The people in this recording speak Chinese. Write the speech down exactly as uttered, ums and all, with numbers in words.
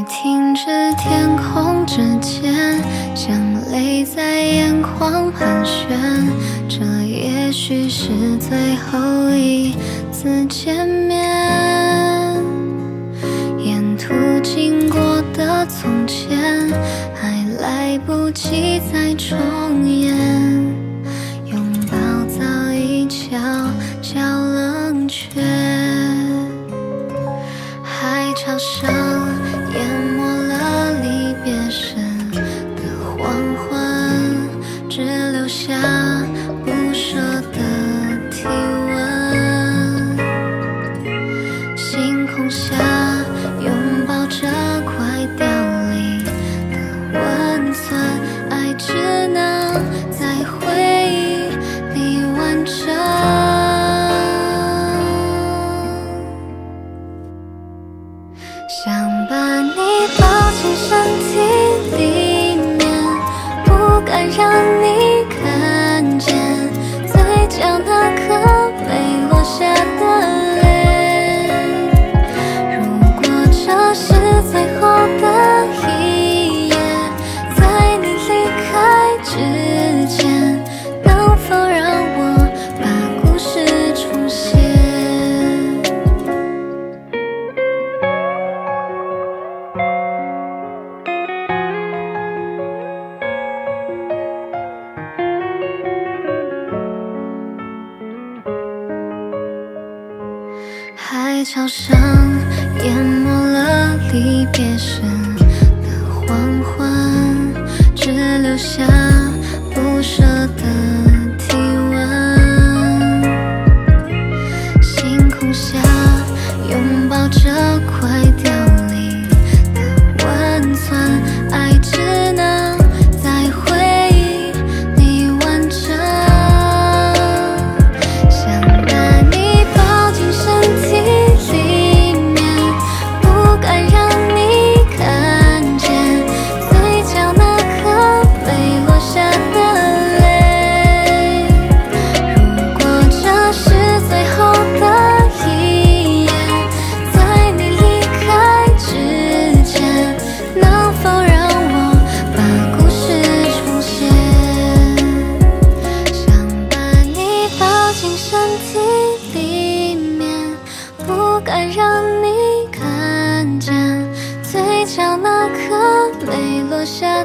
停止天空之间，像泪在眼眶盘旋。这也许是最后一次见面。沿途经过的从前，还来不及再重演。拥抱早已悄悄冷却，海潮声淹没了离别时的黄昏，只留下不舍的体温。星空下拥抱着快凋零的温存，爱只能在回忆里完整。想把你抱进身体里面，不敢让你看见嘴角那颗没落下的泪。如果这是最后的一夜，在你离开之前，能否让我把故事重写？海潮声淹没了离别时的黄昏，只留下不舍的体温。星空下拥抱着快凋零的温存，爱只能在回忆里完整。想把你抱进身体里面，不敢让你看见嘴角那颗没落下的泪。如果这是最后的一夜，在你离开之前，能否让我把故事重写？想把你抱进身体里面，不敢让你看见嘴角那颗没落下